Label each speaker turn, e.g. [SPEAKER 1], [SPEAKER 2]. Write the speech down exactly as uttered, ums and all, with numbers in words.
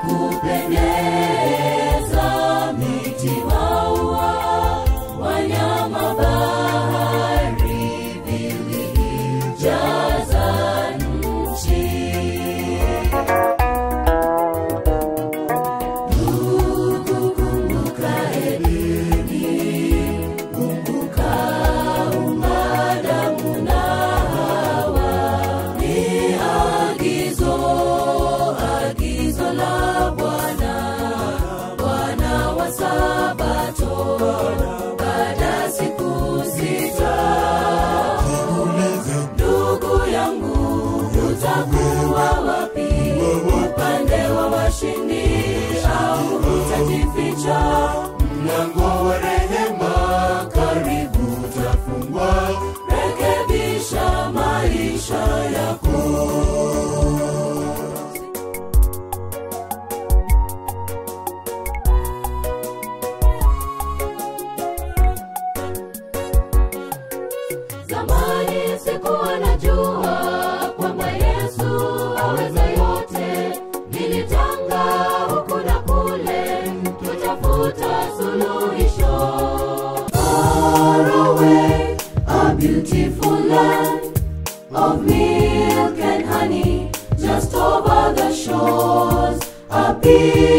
[SPEAKER 1] kupendeza, miti, maua, wanyama bahari vilijaza nchi. Ndugu, kumbuka Edeni, kumbuka Adamu na Hawa. Ni agizo, agizo la Bwana, Bwana wa Sabato, baada siku sita. Ndugu yangu, utakuwa wapi? Upande wa washindi au utajificha? Mlango wa rehema karibu utafungwa. Rekebisha maisha yako. Zamani sikuwa najua kwamba Yesu aweza yote. Nilitanga huku na kule kutafuta suluhisho. Far away, a beautiful land of milk and honey, just over the shores, a